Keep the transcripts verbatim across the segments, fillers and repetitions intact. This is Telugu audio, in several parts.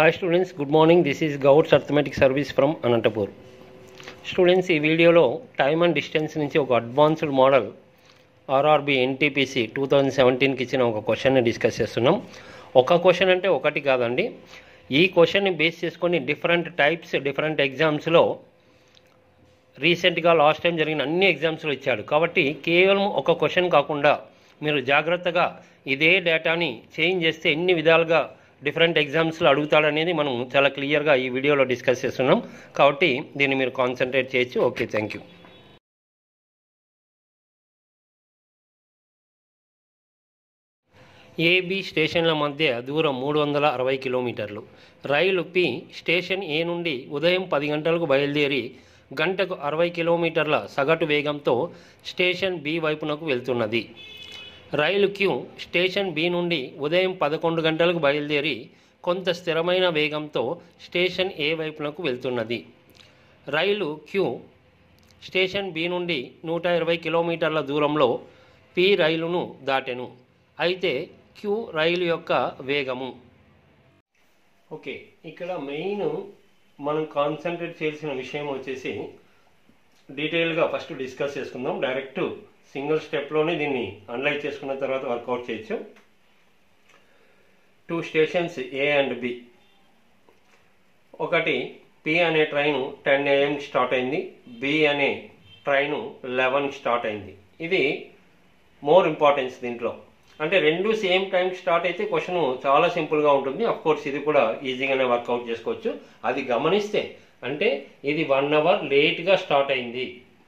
Hi students, good morning. This is Gauds Arithmetic Service from Anantapur. Students, ఈ వీడియోలో టైమ్ అండ్ డిస్టెన్స్ నుంచి ఒక advanced model RRB NTPC two thousand సెవెంటీన్కి ఇచ్చిన ఒక క్వశ్చన్ని డిస్కస్ చేస్తున్నాం. ఒక క్వశ్చన్ అంటే ఒకటి కాదండి, ఈ క్వశ్చన్ని బేస్ చేసుకొని డిఫరెంట్ టైప్స్ డిఫరెంట్ ఎగ్జామ్స్లో రీసెంట్గా లాస్ట్ టైం జరిగిన అన్ని ఎగ్జామ్స్లో ఇచ్చాడు. కాబట్టి కేవలం ఒక క్వశ్చన్ కాకుండా మీరు జాగ్రత్తగా ఇదే డేటాని చేంజ్ చేస్తే ఎన్ని విధాలుగా డిఫరెంట్ ఎగ్జామ్స్లో అడుగుతాడనేది మనం చాలా క్లియర్గా ఈ వీడియోలో డిస్కస్ చేస్తున్నాం. కాబట్టి దీన్ని మీరు కాన్సన్ట్రేట్ చేయొచ్చు. Okay, thank you. ఏబి స్టేషన్ల మధ్య దూరం మూడు వందల అరవై కిలోమీటర్లు. రైలు పి స్టేషన్ ఏ నుండి ఉదయం పది గంటలకు బయలుదేరి గంటకు అరవై కిలోమీటర్ల సగటు వేగంతో స్టేషన్ బి వైపునకు వెళ్తున్నది. రైలు క్యూ స్టేషన్ బి నుండి ఉదయం పదకొండు గంటలకు బయలుదేరి కొంత స్థిరమైన వేగంతో స్టేషన్ ఏ వైపునకు వెళ్తున్నది. రైలు క్యూ స్టేషన్ బి నుండి నూట ఇరవై కిలోమీటర్ల దూరంలో పి రైలును దాటెను. అయితే క్యూ రైలు యొక్క వేగము. ఓకే, ఇక్కడ మెయిన్ మనం కాన్సన్ట్రేట్ చేయాల్సిన విషయం వచ్చేసి డీటెయిల్గా ఫస్ట్ డిస్కస్ చేసుకుందాం. డైరెక్ట్ సింగిల్ స్టెప్లోనే దీన్ని అనలైజ్ చేసుకున్న తర్వాత వర్కౌట్ చేయొచ్చు. Two stations A and B. ఒకటి పి అనే ట్రైను టెన్ ఏఎం స్టార్ట్ అయింది, బి అనే ట్రైను లెవెన్ స్టార్ట్ అయింది. ఇది మోర్ ఇంపార్టెన్స్ దీంట్లో. అంటే రెండు సేమ్ టైం స్టార్ట్ అయితే క్వశ్చన్ చాలా సింపుల్గా ఉంటుంది. అఫ్ కోర్స్ ఇది కూడా ఈజీగానే వర్కౌట్ చేసుకోవచ్చు. అది గమనిస్తే అంటే ఇది వన్ అవర్ లేట్గా స్టార్ట్ అయింది,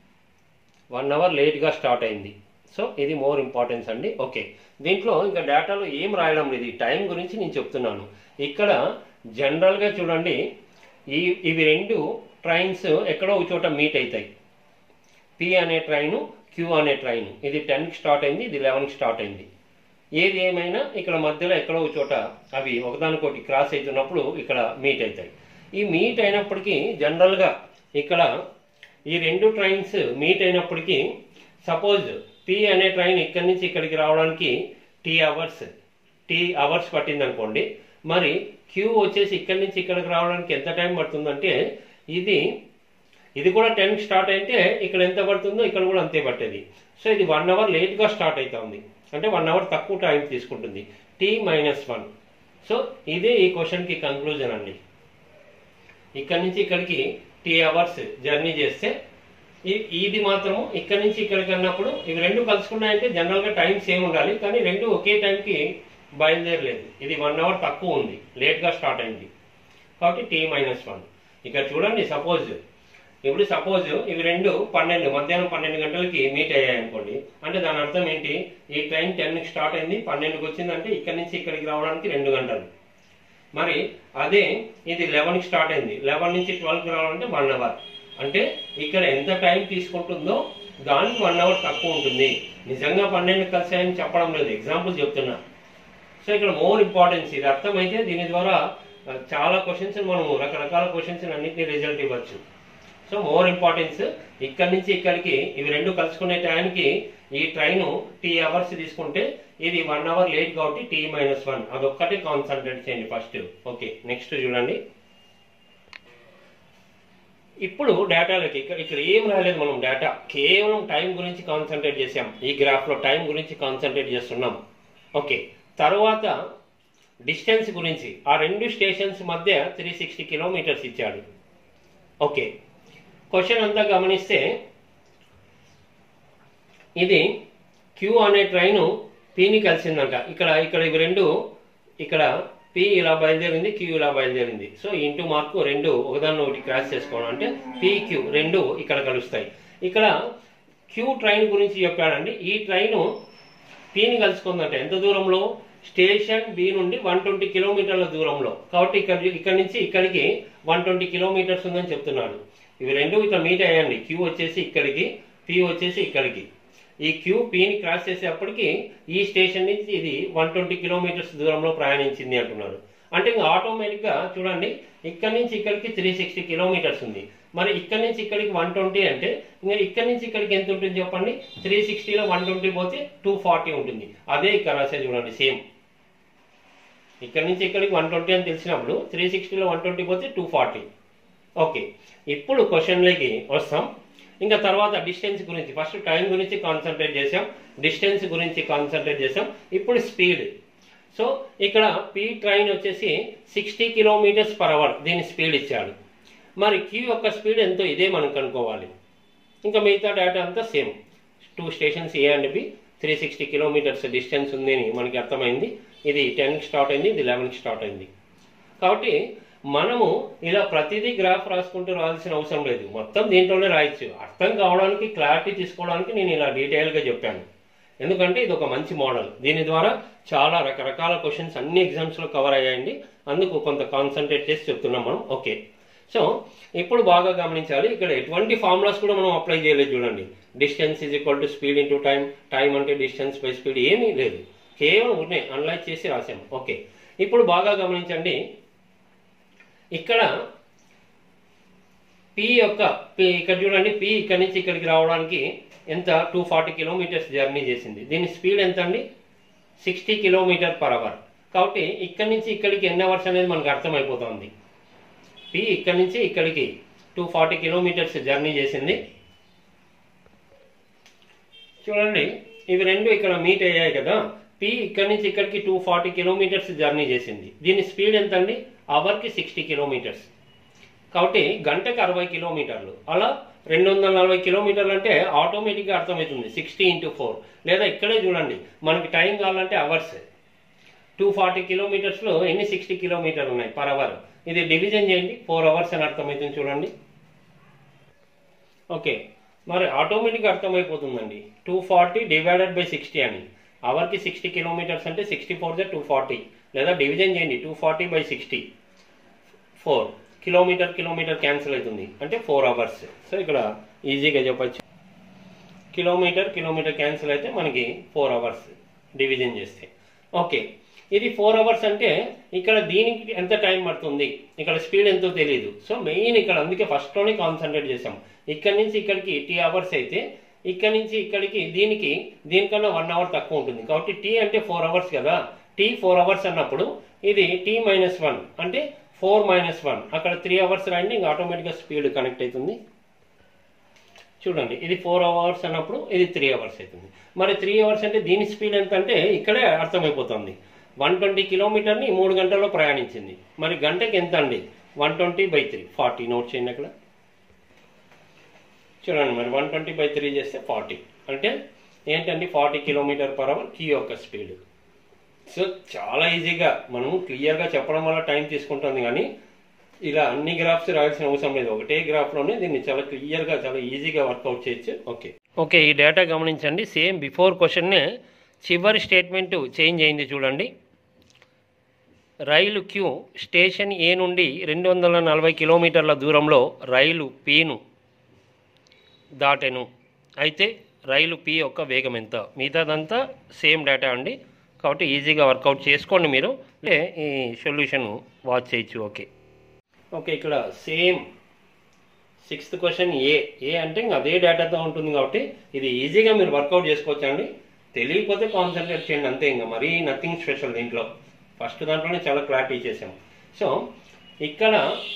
వన్ అవర్ లేట్గా స్టార్ట్ అయింది. సో ఇది మోర్ ఇంపార్టెన్స్ అండి. ఓకే, దీంట్లో ఇంకా డేటాలో ఏం రాయడం లేదు, టైం గురించి నేను చెప్తున్నాను. ఇక్కడ జనరల్గా చూడండి, ఈ ఇవి రెండు ట్రైన్స్ ఎక్కడో ఒక చోట మీట్ అవుతాయి. పి అనే ట్రైను, క్యూ అనే ట్రైను. ఇది టెన్కి స్టార్ట్ అయింది, ఇది లెవెన్కి స్టార్ట్ అయింది. ఏది ఏమైనా ఇక్కడ మధ్యలో ఎక్కడో ఒక చోట అవి ఒకదానికొకటి క్రాస్ అవుతున్నప్పుడు ఇక్కడ మీట్ అవుతాయి. ఈ మీట్ అయినప్పటికీ జనరల్గా ఇక్కడ ఈ రెండు ట్రైన్స్ మీట్ అయినప్పటికీ సపోజ్ పి అనే ట్రైన్ ఇక్కడి నుంచి ఇక్కడికి రావడానికి టీ అవర్స్ టీ అవర్స్ పట్టింది అనుకోండి. మరి క్యూ వచ్చేసి ఇక్కడి నుంచి ఇక్కడికి రావడానికి ఎంత టైం పడుతుందంటే ఇది ఇది కూడా టెన్కి స్టార్ట్ అయితే ఇక్కడ ఎంత పడుతుందో ఇక్కడ కూడా అంతే పట్టేది. సో ఇది వన్ అవర్ లేట్గా స్టార్ట్ అవుతుంది, అంటే వన్ అవర్ తక్కువ టైం తీసుకుంటుంది. T minus one. సో ఇదే ఈ క్వశ్చన్కి కంక్లూజన్ అండి. ఇక్కడి నుంచి ఇక్కడికి టీ అవర్స్ జర్నీ చేస్తే ఇది మాత్రము ఇక్కడి నుంచి ఇక్కడికి అన్నప్పుడు ఇవి రెండు కలుసుకున్నాయంటే జనరల్గా టైం సేమ్ ఉండాలి, కానీ రెండు ఒకే టైంకి బయలుదేరలేదు. ఇది వన్ అవర్ తక్కువ ఉంది, లేట్గా స్టార్ట్ అయింది. కాబట్టి టీ మైనస్ వన్. ఇక్కడ చూడండి, సపోజ్ ఇప్పుడు సపోజ్ ఇవి రెండు పన్నెండు మధ్యాహ్నం పన్నెండు గంటలకి మీట్ అయ్యాయి అనుకోండి. అంటే దాని అర్థం ఏంటి, ఈ ట్రైన్ టెన్కి స్టార్ట్ అయింది, పన్నెండుకి వచ్చిందంటే ఇక్కడి నుంచి ఇక్కడికి రావడానికి రెండు గంటలు. మరి అదే ఇది లెవెన్కి స్టార్ట్ అయింది, లెవెన్ నుంచి ట్వెల్వ్కి రావాలంటే వన్ అవర్. అంటే ఇక్కడ ఎంత టైం తీసుకుంటుందో దానికి వన్ అవర్ తక్కువ ఉంటుంది. నిజంగా పన్నెండు కలిసాయని చెప్పడం లేదు, ఎగ్జాంపుల్ చెప్తున్నా. సో ఇక్కడ మోర్ ఇంపార్టెన్స్ ఇది అర్థమైతే దీని ద్వారా చాలా క్వశ్చన్స్ మనం రకరకాల క్వశ్చన్స్ అన్నింటినీ రిజల్ట్ ఇవ్వచ్చు. సో మోర్ ఇంపార్టెన్స్ ఇక్కడి నుంచి ఇక్కడికి ఇవి రెండు కలుసుకునే టైంకి ఈ ట్రైన్ టీ అవర్స్ తీసుకుంటే ఇది వన్ అవర్ లేట్ కాబట్టి టీ మైనస్ వన్. అదొక్కటే కాన్సన్ట్రేట్ చేయండి ఫస్ట్. ఓకే, నెక్స్ట్ చూడండి. ఇప్పుడు డేటాలకి ఇక్కడ ఇక్కడ ఏం రాలేదు, మనం డేటా కేవలం టైం గురించి కాన్సన్ట్రేట్ చేసాం. ఈ గ్రాఫ్లో టైం గురించి కాన్సన్ట్రేట్ చేస్తున్నాం. ఓకే, తర్వాత డిస్టెన్స్ గురించి. ఆ రెండు స్టేషన్స్ మధ్య త్రీ సిక్స్టీ కిలోమీటర్స్ ఇచ్చాడు. ఓకే, క్వశ్చన్ అంతా గమనిస్తే ఇది క్యూ అనే ట్రైను పిని కలిసిందంట. ఇక్కడ ఇక్కడ ఇవి రెండు, ఇక్కడ పి ఇలా బయలుదేరింది, క్యూ ఇలా బయలుదేరింది. సో ఇంటూ మార్కు రెండు ఒకదాన్ని ఒకటి క్రాస్ చేసుకోవడం అంటే పి క్యూ రెండు ఇక్కడ కలుస్తాయి. ఇక్కడ క్యూ ట్రైన్ గురించి చెప్పాడండి. ఈ ట్రైను పిని కలుసుకుందంట ఎంత దూరంలో, స్టేషన్ బి నుండి వన్ ట్వంటీ కిలోమీటర్ల దూరంలో. కాబట్టి ఇక్కడ ఇక్కడ నుంచి ఇక్కడికి వన్ ట్వంటీ కిలోమీటర్స్ ఉందని చెప్తున్నాడు. ఇవి రెండు ఇక్కడ మీట్ అయ్యండి, క్యూ వచ్చేసి ఇక్కడికి, పి వచ్చేసి ఇక్కడికి. ఈ క్యూ పిని క్రాస్ చేసేప్పటికి ఈ స్టేషన్ నుంచి ఇది వన్ ట్వంటీ కిలోమీటర్స్ దూరంలో ప్రయాణించింది అంటున్నాడు. అంటే ఇంకా ఆటోమేటిక్గా చూడండి, ఇక్కడ నుంచి ఇక్కడికి త్రీ సిక్స్టీ కిలోమీటర్స్ ఉంది. మరి ఇక్కడ నుంచి ఇక్కడికి వన్ ట్వంటీ అంటే ఇంకా ఇక్కడ నుంచి ఇక్కడికి ఎంత ఉంటుంది చెప్పండి. త్రీ సిక్స్టీలో వన్ ట్వంటీ పోతే టూ ఫార్టీ ఉంటుంది. అదే ఇక్కడ రాసే చూడండి సేమ్. ఇక్కడ నుంచి ఇక్కడికి వన్ ట్వంటీ అని తెలిసినప్పుడు త్రీ సిక్స్టీలో వన్ ట్వంటీ పోతే టూ ఫార్టీ. ఓకే, ఇప్పుడు క్వశ్చన్లోకి వస్తాం. ఇంకా తర్వాత డిస్టెన్స్ గురించి, ఫస్ట్ టైం గురించి కాన్సన్ట్రేట్ చేసాం, డిస్టెన్స్ గురించి కాన్సన్ట్రేట్ చేసాం, ఇప్పుడు స్పీడ్. సో ఇక్కడ పీ ట్రైన్ వచ్చేసి సిక్స్టీ కిలోమీటర్స్ పర్ అవర్ దీని స్పీడ్ ఇచ్చాడు. మరి క్యూ యొక్క స్పీడ్ ఎంతో ఇదే మనం కనుక్కోవాలి. ఇంకా మిగతా డేటా అంతా same. Two stations A and B, three sixty kilometres distance ఉంది అని మనకి అర్థమైంది. ఇది టెన్కి స్టార్ట్ అయింది, ఇది లెవెన్కి స్టార్ట్ అయింది. కాబట్టి మనము ఇలా ప్రతిదీ గ్రాఫ్ రాసుకుంటూ రావాల్సిన అవసరం లేదు, మొత్తం దీంట్లోనే రాయొచ్చు. అర్థం కావడానికి, క్లారిటీ తీసుకోవడానికి నేను ఇలా డీటెయిల్గా చెప్పాను. ఎందుకంటే ఇది ఒక మంచి మోడల్, దీని ద్వారా చాలా రకరకాల క్వశ్చన్స్ అన్ని ఎగ్జామ్స్లో కవర్ అయ్యాయండి. అందుకు కొంత కాన్సన్ట్రేట్ చేసి చెప్తున్నాం మనం. ఓకే, సో ఇప్పుడు బాగా గమనించాలి, ఇక్కడ ఎటువంటి ఫార్ములాస్ కూడా మనం అప్లై చేయలేదు. చూడండి, distance is equal to speed into time, time అంటే డిస్టెన్స్ బై స్పీడ్, ఏమీ లేదు, కేవలం ఉన్నాయి అనలైజ్ చేసి రాసాము. ఓకే, ఇప్పుడు బాగా గమనించండి, ఇక్కడ పి యొక్క పి ఇక్కడ చూడండి, పి ఇక్కడ నుంచి ఇక్కడికి రావడానికి ఎంత టూ ఫార్టీ కిలోమీటర్స్ జర్నీ చేసింది. దీని స్పీడ్ ఎంత అండి? Sixty kilometre per hour. కాబట్టి ఇక్కడ నుంచి ఇక్కడికి ఎన్ని అవర్స్ అనేది మనకు అర్థమైపోతుంది. పి ఇక్కడ నుంచి ఇక్కడికి టూ ఫార్టీ కిలోమీటర్స్ జర్నీ చేసింది. చూడండి, ఇవి రెండు ఇక్కడ మీట్ అయ్యాయి కదా. పి ఇక్కడ నుంచి ఇక్కడికి టూ ఫార్టీ కిలోమీటర్స్ జర్నీ చేసింది. దీని స్పీడ్ ఎంత అండి? అవర్కి సిక్స్టీ కిలోమీటర్స్. కాబట్టి గంటకి అరవై కిలోమీటర్లు. అలా రెండు వందల నలభై కిలోమీటర్లు అంటే ఆటోమేటిక్గా అర్థమవుతుంది సిక్స్టీ ఇంటూ ఫోర్. లేదా ఇక్కడే చూడండి, మనకి టైం కావాలంటే అవర్స్. టూ ఫార్టీ కిలోమీటర్స్లో ఎన్ని సిక్స్టీ కిలోమీటర్లు ఉన్నాయి పర్ అవర్. ఇది డివిజన్ చేయండి, ఫోర్ అవర్స్ అని అర్థమవుతుంది. చూడండి, ఓకే, మరి ఆటోమేటిక్గా అర్థమైపోతుందండి. Two forty divided by sixty అని. అవర్కి సిక్స్టీ కిలోమీటర్స్ అంటే సిక్స్టీ ఫోర్ జా టూ ఫార్టీ. లేదా డివిజన్ చేయండి, two forty by sixty, four. Kilometre kilometre cancel అవుతుంది అంటే ఫోర్ అవర్స్. సో ఇక్కడ ఈజీగా చెప్పచ్చు, కిలోమీటర్ కిలోమీటర్ క్యాన్సిల్ అయితే మనకి ఫోర్ అవర్స్ డివిజన్ చేస్తే. ఓకే, ఇది ఫోర్ అవర్స్ అంటే ఇక్కడ దీనికి ఎంత టైం పడుతుంది, ఇక్కడ స్పీడ్ ఎంతో తెలియదు. సో మెయిన్ ఇక్కడ అందుకే ఫస్ట్లోనే కాన్సన్ట్రేట్ చేసాం. ఇక్కడ నుంచి ఇక్కడికి టీ అవర్స్ అయితే ఇక్కడ నుంచి ఇక్కడికి దీనికి దీనికన్నా వన్ అవర్ తక్కువ ఉంటుంది. కాబట్టి టీ అంటే ఫోర్ అవర్స్ కదా. టీ ఫోర్ అవర్స్ అన్నప్పుడు ఇది టీ మైనస్ వన్ అంటే ఫోర్ మైనస్ వన్, అక్కడ త్రీ అవర్స్ రాయండి, ఇంకా ఆటోమేటిక్గా స్పీడ్ కనెక్ట్ అవుతుంది. చూడండి, ఇది ఫోర్ అవర్స్ అన్నప్పుడు ఇది త్రీ అవర్స్ అవుతుంది. మరి త్రీ అవర్స్ అంటే దీని స్పీడ్ ఎంత అంటే ఇక్కడే అర్థమైపోతుంది. వన్ ట్వంటీ కిలోమీటర్ని మూడు గంటల్లో ప్రయాణించింది. మరి గంటకి ఎంత అండి? One twenty by three, forty. Note చేయండి అక్కడ. చూడండి, మరి వన్ ట్వంటీ బై త్రీ చేస్తే ఫార్టీ అంటే ఏంటండి? ఫార్టీ కిలోమీటర్ పర్ అవర్ కీ యొక్క స్పీడ్. సో చాలా ఈజీగా మనం క్లియర్గా చెప్పడం వల్ల టైం తీసుకుంటుంది, కానీ ఇలా అన్ని గ్రాఫ్స్ రాయాల్సిన అవసరం లేదు. ఒకటే గ్రాఫ్లోనే దీన్ని చాలా క్లియర్గా చాలా ఈజీగా వర్కౌట్ చేయొచ్చు. ఓకే ఓకే ఈ డేటా గమనించండి. సేమ్ బిఫోర్ క్వశ్చన్నే చివరి స్టేట్మెంట్ చేంజ్ అయింది. చూడండి, రైలు క్యూ స్టేషన్ ఏ నుండి రెండు వందల నలభై కిలోమీటర్ల దూరంలో రైలు పీను దాటెను. అయితే రైలు పి యొక్క వేగం ఎంత? మిగతాదంతా సేమ్ డేటా అండి. కాబట్టి ఈజీగా వర్కౌట్ చేసుకోండి మీరు, ఈ సొల్యూషన్ వాచ్ చేయొచ్చు. ఓకే ఓకే ఇక్కడ same sixth question A A అంటే ఇంకా అదే డేటాతో ఉంటుంది కాబట్టి ఇది ఈజీగా మీరు వర్కౌట్ చేసుకోవచ్చు అండి. తెలియకపోతే కాన్సన్ట్రేట్ చేయండి అంతే, ఇంకా మరీ నథింగ్ స్పెషల్ దీంట్లో. ఫస్ట్ దాంట్లోనే చాలా క్లారిటీ చేసాం. సో ఇక్కడ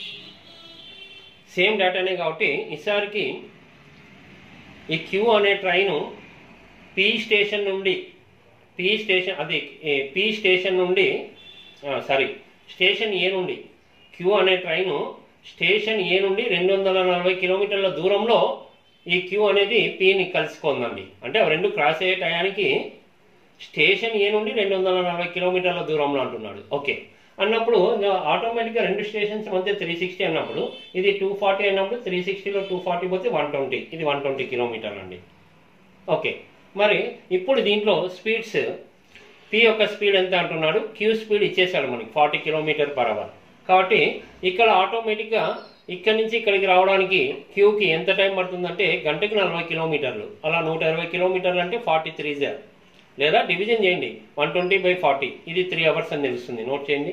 సేమ్ డేటానే కాబట్టి ఈసారికి ఈ క్యూ అనే ట్రైను పి స్టేషన్ నుండి పి స్టేషన్ అది పి స్టేషన్ నుండి సారీ స్టేషన్ ఏ నుండి క్యూ అనే ట్రైను స్టేషన్ ఏ నుండి రెండు వందల నలభై కిలోమీటర్ల దూరంలో ఈ క్యూ అనేది పిని కలుసుకుందండి. అంటే అవి రెండు క్రాస్ అయ్యే టయానికి స్టేషన్ ఏ నుండి రెండు వందల నలభై కిలోమీటర్ల దూరంలో అంటున్నాడు. ఓకే అన్నప్పుడు ఆటోమేటిక్గా రెండు స్టేషన్స్ మధ్య త్రీ సిక్స్టీ అన్నప్పుడు ఇది టూ ఫార్టీ అయినప్పుడు త్రీ సిక్స్టీలో టూ ఫార్టీ పోతే వన్ ట్వంటీ, ఇది వన్ ట్వంటీ కిలోమీటర్లు అండి. ఓకే మరి ఇప్పుడు దీంట్లో స్పీడ్స్ పి యొక్క స్పీడ్ ఎంత అంటున్నాడు? క్యూ స్పీడ్ ఇచ్చేసాడు మనకి ఫార్టీ కిలోమీటర్ పర్ అవర్. కాబట్టి ఇక్కడ ఆటోమేటిక్గా ఇక్కడ నుంచి ఇక్కడికి రావడానికి క్యూకి ఎంత టైం పడుతుందంటే గంటకి నలభై కిలోమీటర్లు. అలా నూట ఇరవై కిలోమీటర్లు అంటే ఫార్టీ త్రీ జా లేదా డివిజన్ చేయండి, వన్ ట్వంటీ బై ఫార్టీ, ఇది త్రీ అవర్స్ అని తెలుస్తుంది. నోట్ చేయండి.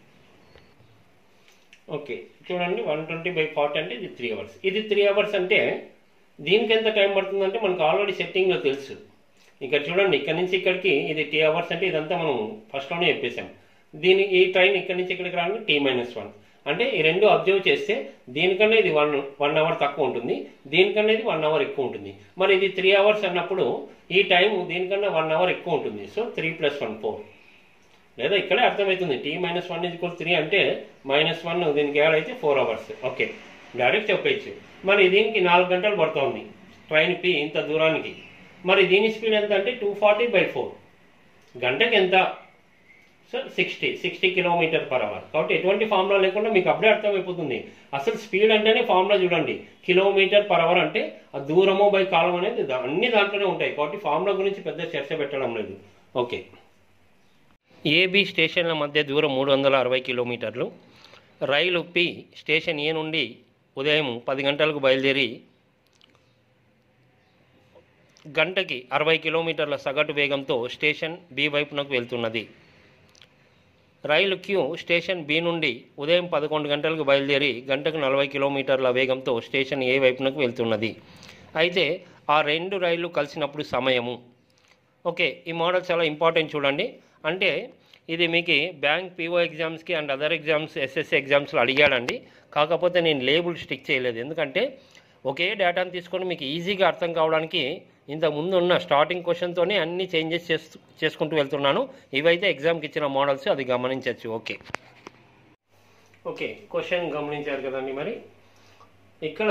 ఓకే చూడండి, వన్ ట్వంటీ బై ఫార్టీ అంటే ఇది త్రీ అవర్స్. ఇది త్రీ అవర్స్ అంటే దీనికి ఎంత టైం పడుతుందంటే మనకు ఆల్రెడీ సెట్టింగ్లో తెలుసు. ఇక్కడ చూడండి, ఇక్కడ నుంచి ఇక్కడికి ఇది టీ అవర్స్ అంటే ఇదంతా మనం ఫస్ట్లోనే చెప్పేసాం. దీని ఈ ట్రైన్ ఇక్కడి నుంచి ఇక్కడికి రావడానికి టీ మైనస్ వన్. అంటే ఈ రెండు అబ్జర్వ్ చేస్తే దీనికన్నా ఇది వన్ వన్ అవర్ తక్కువ ఉంటుంది, దీనికన్నా ఇది వన్ అవర్ ఎక్కువ ఉంటుంది. మరి ఇది త్రీ అవర్స్ అన్నప్పుడు ఈ టైం దీనికన్నా వన్ అవర్ ఎక్కువ ఉంటుంది. So three plus one four. లేదా ఇక్కడే అర్థమవుతుంది టీ మైనస్ వన్ ఇది కూడా త్రీ అంటే మైనస్ వన్ దీనికి యాడ్ అయితే ఫోర్ అవర్స్. ఓకే, డైరెక్ట్ చెప్పచ్చు. మరి దీనికి నాలుగు గంటలు పడుతుంది ట్రైన్ పి ఇంత దూరానికి. మరి దీని స్పీడ్ ఎంత అంటే టూ ఫార్టీ బై ఫోర్, గంటకి ఎంత? So sixty sixty kilometre per hour. కాబట్టి ఎటువంటి ఫార్ములా లేకుండా మీకు అప్పుడే అర్థమైపోతుంది. అసలు స్పీడ్ అంటేనే ఫార్ములా చూడండి, కిలోమీటర్ పర్ అవర్ అంటే ఆ దూరము బై కాలం అనేది అన్ని దాంట్లోనే ఉంటాయి. కాబట్టి ఫార్ములా గురించి పెద్ద చర్చ పెట్టడం లేదు. ఓకే, ఏబి స్టేషన్ల మధ్య దూరం మూడు వందల అరవై కిలోమీటర్లు. రైలు పి స్టేషన్ ఏ నుండి ఉదయం పది గంటలకు బయలుదేరి గంటకి అరవై కిలోమీటర్ల సగటు వేగంతో స్టేషన్ బి వైపునకు వెళ్తున్నది. రైలు క్యూ స్టేషన్ బి నుండి ఉదయం పదకొండు గంటలకు బయలుదేరి గంటకు నలభై కిలోమీటర్ల వేగంతో స్టేషన్ ఏ వైపునకు వెళ్తున్నది. అయితే ఆ రెండు రైళ్లు కలిసినప్పుడు సమయము. ఓకే, ఈ మోడల్ చాలా ఇంపార్టెంట్ చూడండి. అంటే ఇది మీకు బ్యాంక్ పీఓ ఎగ్జామ్స్కి అండ్ అదర్ ఎగ్జామ్స్ ఎస్ఎస్సి ఎగ్జామ్స్లో అడిగాడండి. కాకపోతే నేను లేబుల్ స్టిక్ చేయలేదు, ఎందుకంటే ఒకే డేటాను తీసుకొని మీకు ఈజీగా అర్థం కావడానికి ఇంత ముందు ఉన్న స్టార్టింగ్ క్వశ్చన్తోనే అన్ని చేంజెస్ చేస్తూ చేసుకుంటూ వెళ్తున్నాను. ఇవైతే ఎగ్జామ్కి ఇచ్చిన మోడల్స్, అది గమనించవచ్చు. ఓకే ఓకే క్వశ్చన్ గమనించారు కదండి. మరి ఇక్కడ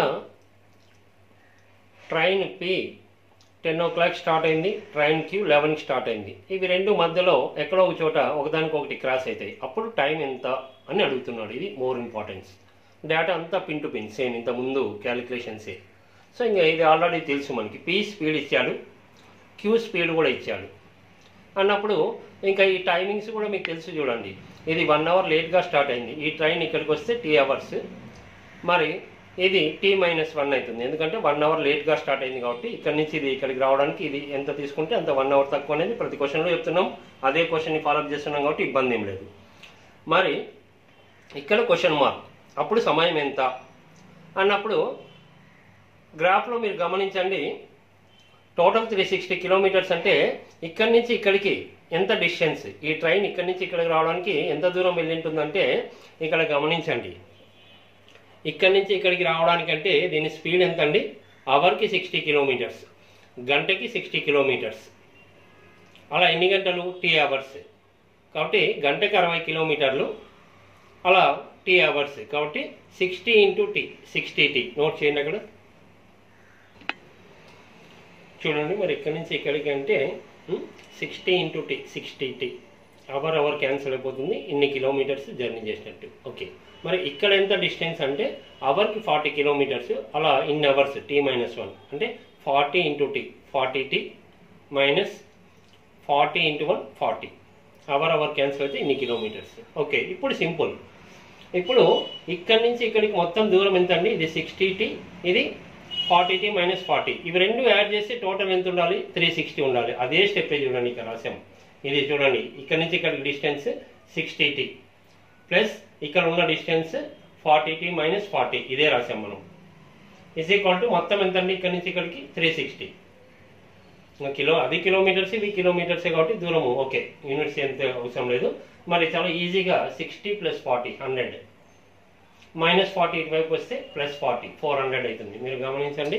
train P ten o'clock start అయింది, ట్రైన్ క్యూ లెవెన్కి స్టార్ట్ అయింది. ఇవి రెండు మధ్యలో ఎక్కడో ఒక చోట ఒకదానికి ఒకటి క్రాస్ అవుతాయి. అప్పుడు టైం ఎంత అని అడుగుతున్నాడు. ఇది మోర్ ఇంపార్టెన్స్. డేటా అంతా పిన్ టు పిన్ సేమ్, ఇంత ముందు క్యాలిక్యులేషన్సే. సో ఇంకా ఇది ఆల్రెడీ తెలుసు మనకి. పి స్పీడ్ ఇచ్చాడు, క్యూ స్పీడ్ కూడా ఇచ్చాడు అన్నప్పుడు ఇంకా ఈ టైమింగ్స్ కూడా మీకు తెలుసు చూడండి. ఇది వన్ అవర్ లేట్గా స్టార్ట్ అయింది, ఈ ట్రైన్ ఇక్కడికి వస్తే టీ అవర్స్. మరి ఇది టీ మైనస్ వన్ అవుతుంది, ఎందుకంటే వన్ అవర్ లేట్గా స్టార్ట్ అయింది కాబట్టి ఇక్కడ నుంచి ఇది ఇక్కడికి రావడానికి ఇది ఎంత తీసుకుంటే అంత వన్ అవర్ తక్కువ అనేది ప్రతి క్వశ్చన్లో చెప్తున్నాం. అదే క్వశ్చన్ని ఫాలోఅప్ చేస్తున్నాం కాబట్టి ఇబ్బంది ఏం లేదు. మరి ఇక్కడ క్వశ్చన్ మార్క్, అప్పుడు సమయం ఎంత అన్నప్పుడు గ్రాఫ్లో మీరు గమనించండి. టోటల్ త్రీ సిక్స్టీ కిలోమీటర్స్ అంటే ఇక్కడి నుంచి ఇక్కడికి ఎంత డిస్టెన్స్, ఈ ట్రైన్ ఇక్కడి నుంచి ఇక్కడికి రావడానికి ఎంత దూరం వెళ్ళి ఉంటుందంటే ఇక్కడ గమనించండి. ఇక్కడి నుంచి ఇక్కడికి రావడానికంటే దీని స్పీడ్ ఎంత అండి? అవర్కి సిక్స్టీ కిలోమీటర్స్, గంటకి సిక్స్టీ కిలోమీటర్స్. అలా ఎన్ని గంటలు? T hours. కాబట్టి గంటకి అరవై కిలోమీటర్లు, అలా టీ అవర్స్. కాబట్టి sixty into T, sixty T. Note చేయండి అక్కడ చూడండి. మరి ఇక్కడి నుంచి ఇక్కడికి అంటే sixty into T, sixty T. Hour hour cancel అయిపోతుంది, ఇన్ని కిలోమీటర్స్ జర్నీ చేసినట్టు. ఓకే, మరి ఇక్కడ ఎంత డిస్టెన్స్ అంటే అవర్కి ఫార్టీ కిలోమీటర్స్, అలా in hours T minus one అంటే forty into T, forty T minus forty into one forty. Hour hour cancel అయితే ఇన్ని కిలోమీటర్స్. ఓకే, ఇప్పుడు సింపుల్. ఇప్పుడు ఇక్కడి నుంచి ఇక్కడికి మొత్తం దూరం ఎంత అండి? ఇది సిక్స్టీ టీ, ఇది ఫార్టీ టీ మైనస్ ఫార్టీ. ఇవి రెండు యాడ్ చేస్తే టోటల్ ఎంత ఉండాలి? త్రీ సిక్స్టీ ఉండాలి. అదే స్టెప్ చూడండి ఇక్కడ రాసాం. ఇది చూడండి, ఇక్కడ నుంచి ఇక్కడికి డిస్టెన్స్ సిక్స్టీ టీ ప్లస్ ఇక్కడ ఉన్న distance forty T minus forty, ఇదే రాసాం మనం. ఇస్ ఈక్వల్ టు మొత్తం ఎంత అండి? ఇక్కడ నుంచి ఇక్కడికి త్రీ సిక్స్టీ. కిలో అది కిలోమీటర్స్, ఇవి కిలోమీటర్సే కాబట్టి దూరము. ఓకే, యూనిట్స్ ఎంత అవసరం లేదు. మరి చాలా ఈజీగా sixty plus forty hundred, minus forty ఇటువైపు వస్తే ప్లస్ ఫార్టీ ఫోర్ హండ్రెడ్ అవుతుంది. మీరు గమనించండి.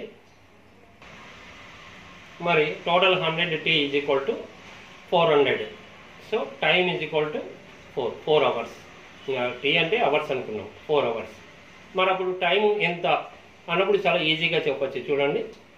మరి total hundred T is equal to four hundred. So time is equal to four four hours. T అంటే అవర్స్ అనుకున్నాం, ఫోర్ అవర్స్. మరి అప్పుడు టైం ఎంత అన్నప్పుడు చాలా ఈజీగా చెప్పచ్చు చూడండి.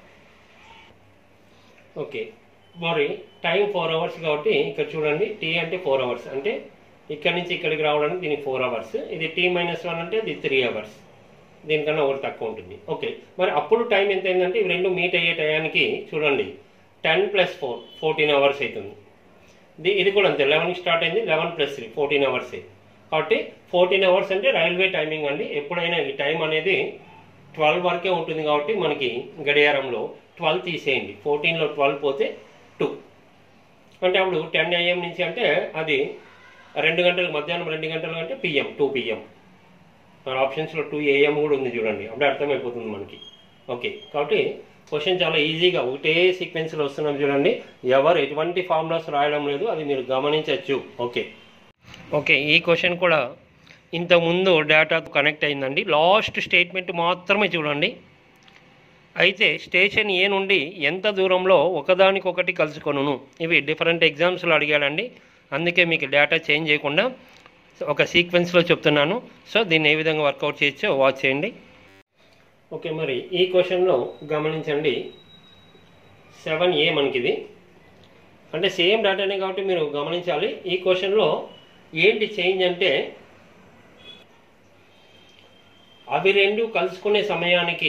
ఓకే, మరి టైం ఫోర్ అవర్స్ కాబట్టి ఇక్కడ చూడండి, టీ అంటే ఫోర్ అవర్స్ అంటే ఇక్కడి నుంచి ఇక్కడికి రావడానికి దీనికి ఫోర్ అవర్స్. ఇది టీ మైనస్ వన్ అంటే ఇది త్రీ అవర్స్, దీనికన్నా ఒకటి తక్కువ ఉంటుంది. ఓకే, మరి అప్పుడు టైం ఎంత అయిందంటే ఇవి రెండు మీట్ అయ్యే టయానికి చూడండి ten plus four fourteen hours అవుతుంది. ఇది కూడా అంతే, లెవెన్కి స్టార్ట్ అయింది, లెవెన్ ప్లస్ త్రీ ఫోర్టీన్ అవర్సే. కాబట్టి ఫోర్టీన్ అవర్స్ అంటే రైల్వే టైమింగ్ అండి. ఎప్పుడైనా ఈ టైం అనేది ట్వెల్వ్ వరకే ఉంటుంది కాబట్టి మనకి గడియారంలో ట్వెల్వ్ తీసేయండి, ఫోర్టీన్లో ట్వెల్వ్ పోతే టూ అంటే అప్పుడు టెన్ ఏఎం నుంచి అంటే అది రెండు గంటలకు, మధ్యాహ్నం రెండు గంటలు అంటే పిఎం, టూ పిఎం. మన ఆప్షన్స్లో టూ ఏఎం కూడా ఉంది చూడండి, అప్పుడే అర్థమైపోతుంది మనకి. ఓకే, కాబట్టి క్వశ్చన్ చాలా ఈజీగా ఒకటే సీక్వెన్స్లో వస్తున్నాం చూడండి. ఎవరు ఎటువంటి ఫార్ములాస్ రాయడం లేదు, అది మీరు గమనించవచ్చు. ఓకే, ఓకే, ఈ క్వశ్చన్ కూడా ఇంతకుముందు డేటాకు కనెక్ట్ అయిందండి. లాస్ట్ స్టేట్మెంట్ మాత్రమే చూడండి. అయితే స్టేషన్ ఏ నుండి ఎంత దూరంలో ఒకదానికొకటి కలుసుకొనును, ఇవి డిఫరెంట్ ఎగ్జామ్స్లో అడిగాడండి. అందుకే మీకు డేటా చేంజ్ చేయకుండా ఒక సీక్వెన్స్లో చెప్తున్నాను. సో దీన్ని ఏ విధంగా వర్కౌట్ చేయొచ్చో వాచ్ చేయండి. ఓకే, మరి ఈ క్వశ్చన్లో గమనించండి. సెవెన్ ఏ మనకిది అంటే సేమ్ డేటానే కాబట్టి మీరు గమనించాలి. ఈ క్వశ్చన్లో ఏంటి చేంజ్ అంటే, అవి రెండు కలుసుకునే సమయానికి,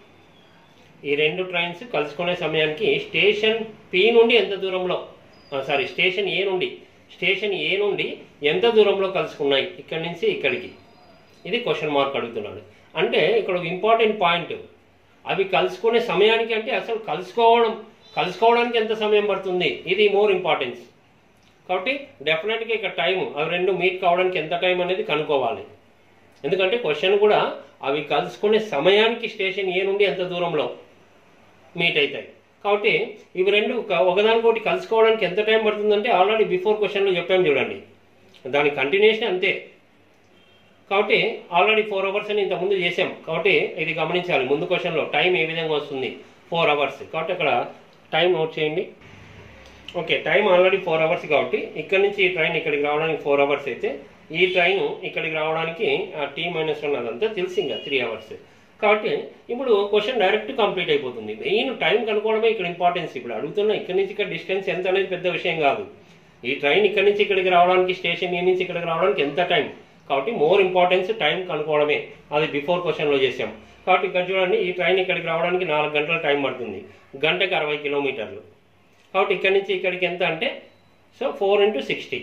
ఈ రెండు ట్రైన్స్ కలుసుకునే సమయానికి స్టేషన్ పి నుండి ఎంత దూరంలో, సారీ స్టేషన్ ఏ నుండి స్టేషన్ ఏ నుండి ఎంత దూరంలో కలుసుకున్నాయి ఇక్కడి నుంచి ఇక్కడికి, ఇది క్వశ్చన్ మార్క్ అడుగుతున్నాడు. అంటే ఇక్కడ ఒక ఇంపార్టెంట్ పాయింట్, అవి కలుసుకునే సమయానికి అంటే అసలు కలుసుకోవడం కలుసుకోవడానికి ఎంత సమయం పడుతుంది, ఇది మోర్ ఇంపార్టెన్స్. కాబట్టి డెఫినెట్గా ఇక్కడ టైం, అవి రెండు మీట్ కావడానికి ఎంత టైం అనేది కనుక్కోవాలి. ఎందుకంటే క్వశ్చన్ కూడా అవి కలుసుకునే సమయానికి స్టేషన్ ఏ నుండి ఎంత దూరంలో మీట్ అవుతాయి. కాబట్టి ఇవి రెండు ఒకదానికొకటి కలుసుకోవడానికి ఎంత టైం పడుతుందంటే ఆల్రెడీ బిఫోర్ క్వశ్చన్లో చెప్పాము చూడండి, దాని కంటిన్యూషన్ అంతే. కాబట్టి ఆల్రెడీ ఫోర్ అవర్స్ అని ఇంతకుముందు చేసాం. కాబట్టి ఇది గమనించాలి, ముందు క్వశ్చన్లో టైం ఏ విధంగా వస్తుంది, ఫోర్ అవర్స్. కాబట్టి అక్కడ టైం నోట్ చేయండి. Okay, time already four hours కాబట్టి ఇక్కడ నుంచి ఈ ట్రైన్ ఇక్కడికి రావడానికి ఫోర్ అవర్స్ అయితే ఈ ట్రైన్ ఇక్కడికి రావడానికి టీ మైనస్ వన్ అదంతా తెలిసి ఇంకా త్రీ అవర్స్. కాబట్టి ఇప్పుడు క్వశ్చన్ డైరెక్ట్ కంప్లీట్ అయిపోతుంది. మెయిన్ టైం కనుక్కోవడమే ఇక్కడ ఇంపార్టెన్స్. ఇప్పుడు అడుగుతున్నా ఇక్కడి నుంచి ఇక్కడ డిస్టెన్స్ ఎంత అనేది పెద్ద విషయం కాదు. ఈ ట్రైన్ ఇక్కడి నుంచి ఇక్కడికి రావడానికి, స్టేషన్ ఏ నుంచి ఇక్కడికి రావడానికి ఎంత టైం, కాబట్టి మోర్ ఇంపార్టెన్స్ టైం కనుక్కోవడమే. అది బిఫోర్ క్వశ్చన్లో చేసాం. కాబట్టి ఇక్కడ చూడండి, ఈ ట్రైన్ ఇక్కడికి రావడానికి నాలుగు గంటల టైం పడుతుంది, గంటకి అరవై కిలోమీటర్లు. కాబట్టి ఇక్కడి నుంచి ఇక్కడికి ఎంత అంటే, సో ఫోర్ ఇంటూ సిక్స్టీ,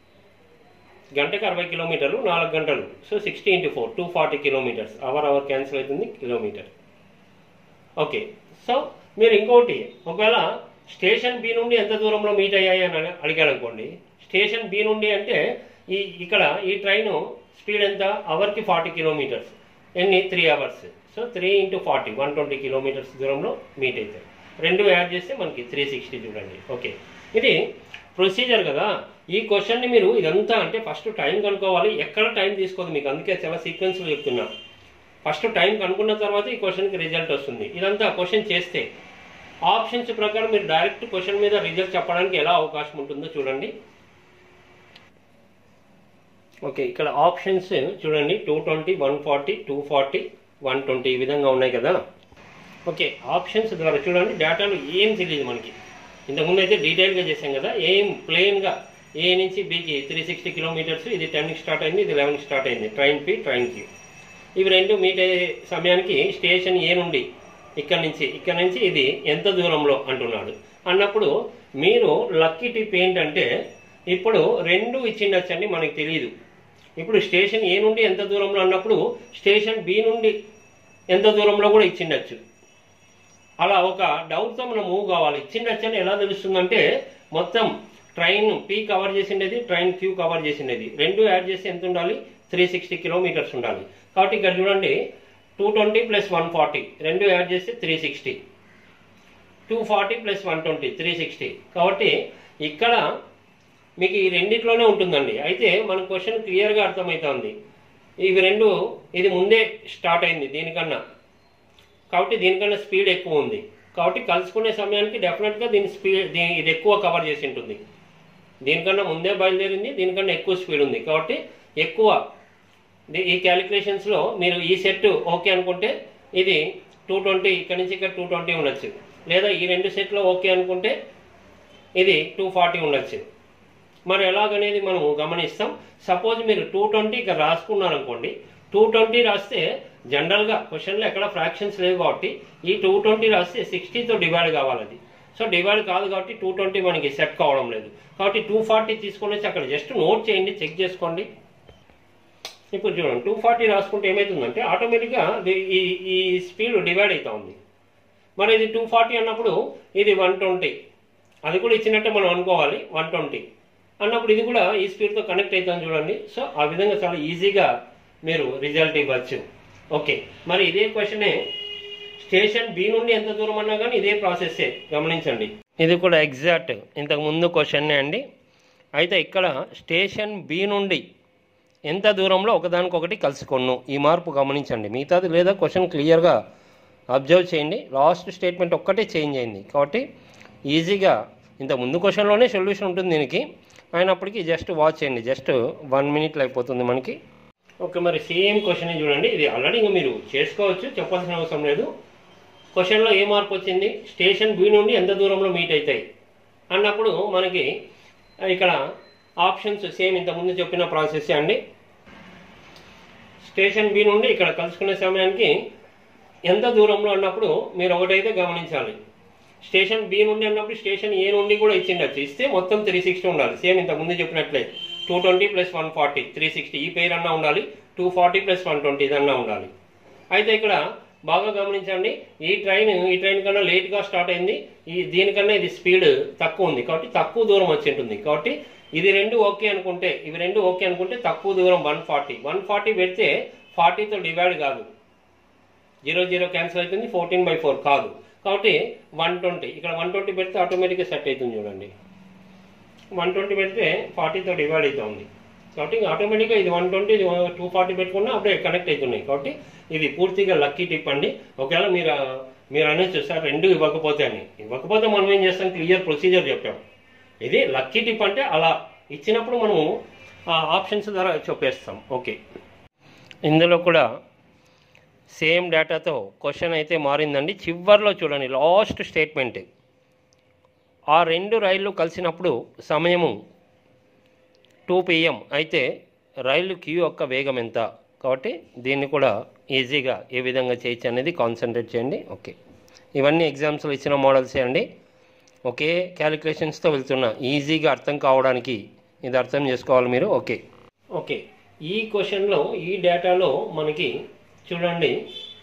గంటకి అరవై కిలోమీటర్లు, నాలుగు గంటలు. So sixty into four, two forty kilometres. Hour hour cancel అవుతుంది, కిలోమీటర్. ఓకే, సో మీరు ఇంకోటి, ఒకవేళ స్టేషన్ బి నుండి ఎంత దూరంలో మీట్ అయ్యాయి అని అడిగాడు అనుకోండి. స్టేషన్ బి నుండి అంటే ఈ ఇక్కడ ఈ ట్రైన్ స్పీడ్ ఎంత, అవర్కి ఫార్టీ కిలోమీటర్స్. ఎన్ని, three hours. So three into forty, one twenty kilometres దూరంలో మీట్ అవుతాయి. రెండు యాడ్ చేస్తే మనకి త్రీ సిక్స్టీ చూడండి. ఓకే, ఇది ప్రొసీజర్ కదా. ఈ క్వశ్చన్ని మీరు ఇదంతా అంటే ఫస్ట్ టైం కనుక్కోవాలి, ఎక్కడ టైం తీసుకోదు మీకు. అందుకే చాలా సీక్వెన్స్లో చెప్తున్నా. ఫస్ట్ టైం కనుక్కున్న తర్వాత ఈ క్వశ్చన్కి రిజల్ట్ వస్తుంది. ఇదంతా క్వశ్చన్ చేస్తే ఆప్షన్స్ ప్రకారం మీరు డైరెక్ట్ క్వశ్చన్ మీద రిజల్ట్ చెప్పడానికి ఎలా అవకాశం ఉంటుందో చూడండి. ఓకే, ఇక్కడ ఆప్షన్స్ చూడండి, two twenty, one forty, two forty, one twenty ఈ విధంగా ఉన్నాయి కదా. ఓకే, ఆప్షన్స్ ద్వారా చూడండి, డేటాలో ఏం తెలియదు మనకి. ఇంతకుముందు అయితే డీటెయిల్గా చేసాం కదా. ఏం ప్లెయిన్గా ఏ నుంచి బికి త్రీ సిక్స్టీ కిలోమీటర్స్, ఇది టెన్కి స్టార్ట్ అయింది, ఇది లెవెన్కి స్టార్ట్ అయింది. ట్రైన్ పి, ట్రైన్ క్యూ, ఇవి రెండు మీట్ అయ్యే సమయానికి స్టేషన్ ఏ నుండి ఇక్కడి నుంచి ఇక్కడ నుంచి ఇది ఎంత దూరంలో అంటున్నాడు. అన్నప్పుడు మీరు లక్కీ టిప్ ఏంటంటే, ఇప్పుడు రెండు ఇచ్చిండొచ్చండి, మనకి తెలియదు. ఇప్పుడు స్టేషన్ ఏ నుండి ఎంత దూరంలో అన్నప్పుడు స్టేషన్ బి నుండి ఎంత దూరంలో కూడా ఇచ్చిండొచ్చు. అలా ఒక డౌట్తో మనం మూవ్ కావాలి. ఇచ్చిండొచ్చు అని ఎలా తెలుస్తుందంటే, మొత్తం ట్రైన్ పి కవర్ చేసిండేది, ట్రైన్ క్యూ కవర్ చేసిండేది, రెండు యాడ్ చేసి ఎంత ఉండాలి, త్రీ సిక్స్టీ కిలోమీటర్స్ ఉండాలి. కాబట్టి ఇక్కడ చూడండి, two twenty plus one forty రెండు యాడ్ చేస్తే three sixty, two forty plus one twenty three sixty. కాబట్టి ఇక్కడ మీకు ఈ రెండిట్లోనే ఉంటుందండి. అయితే మన క్వశ్చన్ క్లియర్గా అర్థమవుతుంది. ఇవి రెండు, ఇది ముందే స్టార్ట్ అయింది దీనికన్నా, కాబట్టి దీనికన్నా స్పీడ్ ఎక్కువ ఉంది. కాబట్టి కలుసుకునే సమయానికి డెఫినెట్గా దీని స్పీడ్ దీని ఇది ఎక్కువ కవర్ చేసి ఉంటుంది. దీనికన్నా ముందే బయలుదేరింది, దీనికన్నా ఎక్కువ స్పీడ్ ఉంది. కాబట్టి ఎక్కువ ఈ క్యాలిక్యులేషన్స్లో మీరు ఈ సెట్ ఓకే అనుకుంటే ఇది టూ ట్వంటీ ఇక్కడ నుంచి ఇక్కడ టూ ట్వంటీ ఉండొచ్చు, లేదా ఈ రెండు సెట్లో ఓకే అనుకుంటే ఇది టూ ఫార్టీ ఉండొచ్చు. మరి ఎలాగనేది మనం గమనిస్తాం. సపోజ్ మీరు టూ ట్వంటీ ఇక్కడ రాసుకున్నారనుకోండి, టూ ట్వంటీ రాస్తే జనరల్గా క్వశ్చన్లో ఎక్కడ ఫ్రాక్షన్స్ లేవు కాబట్టి ఈ టూ ట్వంటీ రాస్తే సిక్స్టీతో డివైడ్ కావాలి. అది సో డివైడ్ కాదు కాబట్టి టూ ట్వంటీ మనకి సెట్ కావడం లేదు. కాబట్టి టూ ఫార్టీ తీసుకొని వచ్చి అక్కడ జస్ట్ నోట్ చేయండి, చెక్ చేసుకోండి. ఇప్పుడు చూడండి, టూ ఫార్టీ రాసుకుంటే ఏమవుతుందంటే ఆటోమేటిక్గా ఈ ఈ స్పీడ్ డివైడ్ అవుతా ఉంది. మరి ఇది టూ ఫార్టీ అన్నప్పుడు ఇది వన్ ట్వంటీ, అది కూడా ఇచ్చినట్టే మనం అనుకోవాలి. వన్ ట్వంటీ అన్నప్పుడు ఇది కూడా ఈ స్పీడ్తో కనెక్ట్ అవుతాం చూడండి. సో ఆ విధంగా చాలా ఈజీగా మీరు రిజల్ట్ ఇవ్వచ్చు. ఓకే, మరి ఇదే క్వశ్చనే స్టేషన్ బి నుండి ఎంత దూరం అన్నా కానీ ఇదే ప్రాసెస్సే గమనించండి. ఇది కూడా ఎగ్జాక్ట్ ఇంతకు ముందు క్వశ్చన్నే అండి. అయితే ఇక్కడ స్టేషన్ బి నుండి ఎంత దూరంలో ఒకదానికొకటి కలుసుకొను, ఈ మార్పు గమనించండి. మిగతాది లేదా క్వశ్చన్ క్లియర్గా అబ్జర్వ్ చేయండి. లాస్ట్ స్టేట్మెంట్ ఒక్కటే చేంజ్ అయింది కాబట్టి ఈజీగా ఇంత ముందు క్వశ్చన్లోనే సొల్యూషన్ ఉంటుంది దీనికి, అయినప్పటికీ జస్ట్ వాచ్ చేయండి. జస్ట్ వన్ మినిట్లో అయిపోతుంది మనకి. ఓకే, మరి సేమ్ క్వశ్చన్ చూడండి. ఇది ఆల్రెడీ ఇంకా మీరు చేసుకోవచ్చు, చెప్పాల్సిన అవసరం లేదు. క్వశ్చన్లో ఏ మార్పు వచ్చింది, స్టేషన్ బి నుండి ఎంత దూరంలో మీట్ అవుతాయి అన్నప్పుడు మనకి ఇక్కడ ఆప్షన్స్ సేమ్ ఇంతకుముందు చెప్పిన ప్రాసెస్ అండి. స్టేషన్ బి నుండి ఇక్కడ కలుసుకునే సమయానికి ఎంత దూరంలో అన్నప్పుడు మీరు ఒకటైతే గమనించాలి. స్టేషన్ బి నుండి అన్నప్పుడు స్టేషన్ ఏ నుండి కూడా ఇచ్చిండొచ్చు, ఇస్తే మొత్తం త్రీ సిక్స్టీ ఉండాలి. సేమ్ ఇంతకుముందు చెప్పినట్లే two twenty plus one forty three sixty ఈ పేరు అన్నా ఉండాలి, two forty plus one twenty ఇదన్నా ఉండాలి. అయితే ఇక్కడ బాగా గమనించండి, ఈ ట్రైన్ ఈ ట్రైన్ కన్నా లేట్గా స్టార్ట్ అయింది, ఈ దీనికన్నా ఇది స్పీడ్ తక్కువ ఉంది కాబట్టి తక్కువ దూరం వచ్చి ఉంటుంది. కాబట్టి ఇది రెండు ఓకే అనుకుంటే ఇవి రెండు ఓకే అనుకుంటే తక్కువ దూరం వన్ ఫార్టీ వన్ ఫార్టీ పెడితే ఫార్టీతో డివైడ్ కాదు, జీరో జీరో క్యాన్సిల్ అవుతుంది, ఫోర్టీన్ బై ఫోర్ కాదు. కాబట్టి వన్ ట్వంటీ ఇక్కడ వన్ ట్వంటీ పెడితే ఆటోమేటిక్గా సెట్ అవుతుంది. చూడండి, వన్ ట్వంటీ పెడితే ఫార్టీతో డివైడ్ అవుతుంది కాబట్టి ఆటోమేటిక్గా ఇది వన్ ట్వంటీ టూ ఫార్టీ పెట్టుకున్నా అప్పుడే కనెక్ట్ అవుతున్నాయి. కాబట్టి ఇది పూర్తిగా లక్కీ టిప్ అండి. ఒకవేళ మీరు మీరు అనొచ్చు సార్ రెండు ఇవ్వకపోతే అని, ఇవ్వకపోతే మనం ఏం చేస్తాం, క్లియర్ ప్రొసీజర్ చెప్పాం. ఇది లక్కీ టిప్ అంటే అలా ఇచ్చినప్పుడు మనము ఆ ఆప్షన్స్ ద్వారా చెప్పేస్తాం. ఓకే, ఇందులో కూడా సేమ్ డేటాతో క్వశ్చన్ అయితే మారిందండి. చివర్లో చూడండి లాస్ట్ స్టేట్మెంట్, ఆ రెండు రైళ్లు కలిసినప్పుడు సమయము టూ పిఎం అయితే రైలు క్యూ యొక్క వేగం ఎంత. కాబట్టి దీన్ని కూడా ఈజీగా ఏ విధంగా చేయొచ్చు అనేది కాన్సన్ట్రేట్ చేయండి. ఓకే, ఇవన్నీ ఎగ్జామ్స్లో ఇచ్చిన మోడల్సే అండి. ఒకే క్యాలిక్యులేషన్స్తో వెళ్తున్నా, ఈజీగా అర్థం కావడానికి ఇది అర్థం చేసుకోవాలి మీరు. ఓకే ఓకే ఈ క్వశ్చన్లో ఈ డేటాలో మనకి చూడండి,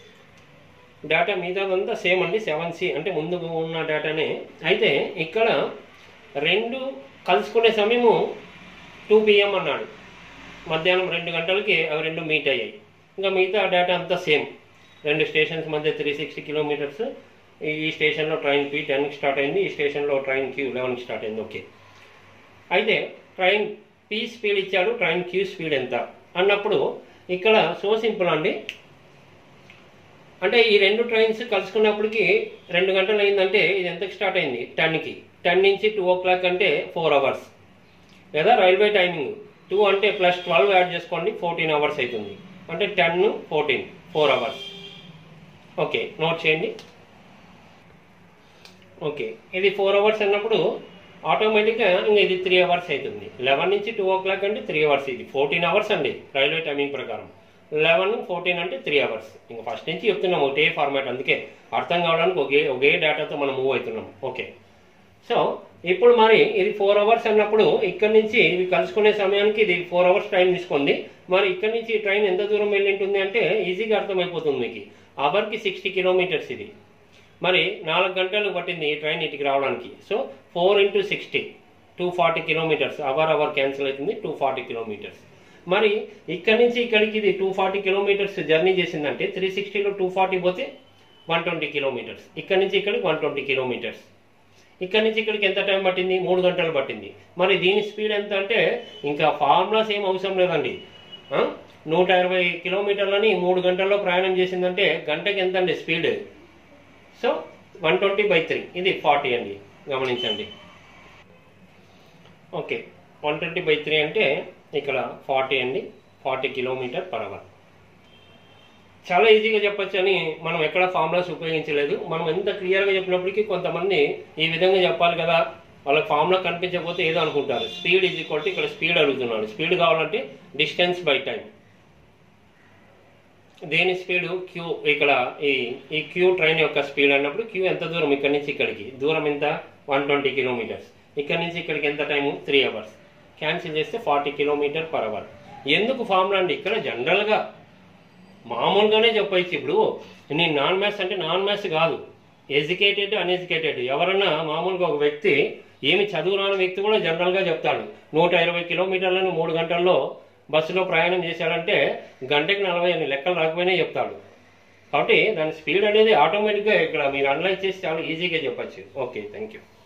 డేటా మిగతాదంతా సేమ్ అండి, సెవెన్ సి అంటే ముందు ఉన్న డేటానే. అయితే ఇక్కడ రెండు కలుసుకునే సమయము టూ పిఎం అన్నాడు, మధ్యాహ్నం రెండు గంటలకి అవి రెండు మీట్ అయ్యాయి. ఇంకా మిగతా డేటా అంతా సేమ్, రెండు స్టేషన్స్ మధ్య త్రీ సిక్స్టీ కిలోమీటర్స్. ఈ స్టేషన్లో ట్రైన్ పి టెన్కి స్టార్ట్ అయింది, ఈ స్టేషన్లో ట్రైన్ క్యూ లెవెన్కి స్టార్ట్ అయింది. ఓకే, అయితే ట్రైన్ పి స్పీడ్ ఇచ్చాడు, ట్రైన్ క్యూ స్పీడ్ ఎంత అన్నప్పుడు ఇక్కడ సో సింపుల్ అండి. అంటే ఈ రెండు ట్రైన్స్ కలుసుకున్నప్పటికి రెండు గంటలు అయిందంటే ఇది ఎంతకి స్టార్ట్ అయింది, టెన్కి. టెన్ నుంచి టూ ఓ క్లాక్ అంటే ఫోర్ అవర్స్ లేదా రైల్వే టైమింగ్ టూ అంటే ప్లస్ ట్వెల్వ్ యాడ్ చేసుకోండి, ఫోర్టీన్ అవర్స్ అవుతుంది. అంటే ten fourteen four hours. Okay, note చేయండి. ఓకే, ఇది ఫోర్ అవర్స్ అన్నప్పుడు ఆటోమేటిక్గా ఇంకా ఇది త్రీ అవర్స్ అవుతుంది. లెవెన్ నుంచి టూ ఓ క్లాక్ అంటే త్రీ అవర్స్, ఇది ఫోర్టీన్ అవర్స్ అండి రైల్వే టైమింగ్ ప్రకారం. లెవెన్ ఫోర్టీన్ అంటే త్రీ అవర్స్. ఇంకా ఫస్ట్ నుంచి చెప్తున్నాం ఒకటే ఫార్మాట్, అందుకే అర్థం కావడానికి ఒకే ఒకే డేటాతో మనం మూవ్ అవుతున్నాం. ఓకే, సో ఇప్పుడు మరి ఇది ఫోర్ అవర్స్ అన్నప్పుడు ఇక్కడ నుంచి ఇవి కలుసుకునే సమయానికి ఇది ఫోర్ అవర్స్ టైం తీసుకుంది. మరి ఇక్కడ నుంచి ట్రైన్ ఎంత దూరం వెళ్ళి ఉంటుంది అంటే ఈజీగా అర్థమైపోతుంది మీకు. అవర్కి సిక్స్టీ కిలోమీటర్స్ ఇది. మరి నాలుగు గంటలు పట్టింది ఈ ట్రైన్ ఇటుకి రావడానికి. So four into sixty two forty kilometres, hour hour cancel అవుతుంది, టూ ఫార్టీ కిలోమీటర్స్. మరి ఇక్కడ నుంచి ఇక్కడికి ఇది టూ ఫార్టీ కిలోమీటర్స్ జర్నీ చేసిందంటే త్రీ సిక్స్టీలో టూ ఫార్టీ పోతే వన్ ట్వంటీ కిలోమీటర్స్. ఇక్కడ నుంచి ఇక్కడికి వన్ ట్వంటీ కిలోమీటర్స్. ఇక్కడ నుంచి ఇక్కడికి ఎంత టైం పట్టింది, మూడు గంటలు పట్టింది. మరి దీని స్పీడ్ ఎంత అంటే ఇంకా ఫార్ములాస్ ఏం అవసరం లేదండి. నూట ఇరవై కిలోమీటర్లని మూడు గంటల్లో ప్రయాణం చేసిందంటే గంటకి ఎంత అండి speed. So one twenty by three ఇది ఫార్టీ అండి, గమనించండి. Okay, one twenty by three అంటే ఇక్కడ ఫార్టీ అండి, ఫార్టీ కిలోమీటర్ పర్ అవర్. చాలా ఈజీగా చెప్పొచ్చు అని మనం ఎక్కడ ఫార్ములాస్ ఉపయోగించలేదు. మనం ఎంత క్లియర్గా చెప్పినప్పటికీ కొంతమంది ఈ విధంగా చెప్పాలి కదా, వాళ్ళకి ఫార్ములా కనిపించకపోతే ఏదో అనుకుంటారు. స్పీడ్ ఈజ్ ఈక్వల్ టు ఇక్కడ స్పీడ్ అడుగుతున్నాడు, స్పీడ్ కావాలంటే డిస్టెన్స్ బై టైం. దేని స్పీడ్ క్యూ, ఇక్కడ ఈ ఈ క్యూ ట్రైన్ యొక్క స్పీడ్ అన్నప్పుడు క్యూ ఎంత దూరం ఇక్కడ నుంచి ఇక్కడికి, దూరం ఎంత వన్ ట్వంటీ కిలోమీటర్స్. ఇక్కడ నుంచి ఇక్కడికి ఎంత టైము త్రీ అవర్స్. క్యాన్సిల్ చేస్తే ఫార్టీ కిలోమీటర్ పర్ అవర్. ఎందుకు ఫార్ములా అండి, ఇక్కడ జనరల్గా మామూలుగానే చెప్పచ్చు. ఇప్పుడు నేను నాన్ మ్యాథ్స్ అంటే నాన్ మ్యాథ్స్ కాదు, ఎడ్యుకేటెడ్ అన్ఎడ్యుకేటెడ్ ఎవరన్నా మామూలుగా ఒక వ్యక్తి ఏమి చదువు రాని వ్యక్తి కూడా జనరల్గా చెప్తాడు. నూట ఇరవై కిలోమీటర్లను మూడు గంటల్లో బస్సులో ప్రయాణం చేశాడంటే గంటకి నలభై అని లెక్కలు రాకపోయినా చెప్తాడు. కాబట్టి దాని స్పీడ్ అనేది ఆటోమేటిక్గా ఇక్కడ మీరు అనలైజ్ చేసి చాలా ఈజీగా చెప్పచ్చు. Okay, thank you.